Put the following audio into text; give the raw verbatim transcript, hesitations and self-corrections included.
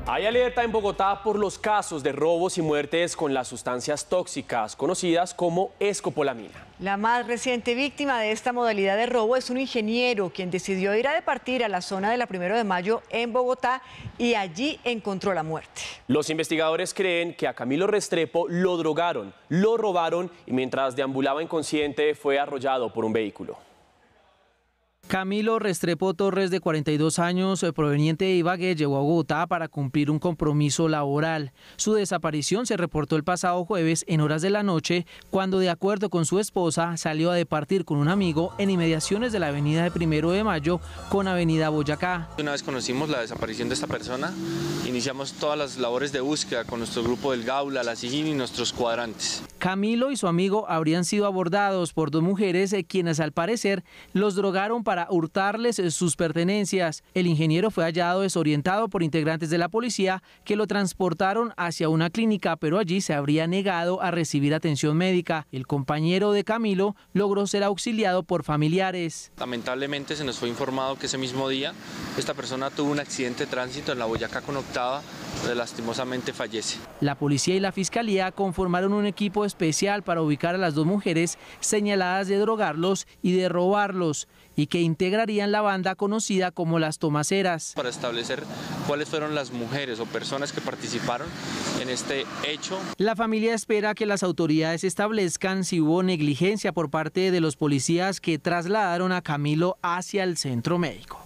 Hay alerta en Bogotá por los casos de robos y muertes con las sustancias tóxicas, conocidas como escopolamina. La más reciente víctima de esta modalidad de robo es un ingeniero quien decidió ir a departir a la zona de la Primero de Mayo en Bogotá y allí encontró la muerte. Los investigadores creen que a Camilo Restrepo lo drogaron, lo robaron y mientras deambulaba inconsciente fue arrollado por un vehículo. Camilo Restrepo Torres, de cuarenta y dos años, proveniente de Ibagué, llegó a Bogotá para cumplir un compromiso laboral. Su desaparición se reportó el pasado jueves en horas de la noche, cuando, de acuerdo con su esposa, salió a departir con un amigo en inmediaciones de la avenida de Primero de Mayo con avenida Boyacá. Una vez conocimos la desaparición de esta persona, iniciamos todas las labores de búsqueda con nuestro grupo del Gaula, la Sijín y nuestros cuadrantes. Camilo y su amigo habrían sido abordados por dos mujeres quienes, al parecer, los drogaron para hurtarles sus pertenencias. El ingeniero fue hallado desorientado por integrantes de la policía que lo transportaron hacia una clínica, pero allí se habría negado a recibir atención médica. El compañero de Camilo logró ser auxiliado por familiares. Lamentablemente se nos fue informado que ese mismo día esta persona tuvo un accidente de tránsito en la Boyacá con Octava, donde lastimosamente fallece. La policía y la fiscalía conformaron un equipo especial para ubicar a las dos mujeres señaladas de drogarlos y de robarlos, y que integrarían la banda conocida como las Tomaceras. Para establecer cuáles fueron las mujeres o personas que participaron en este hecho. La familia espera que las autoridades establezcan si hubo negligencia por parte de los policías que trasladaron a Camilo hacia el centro médico.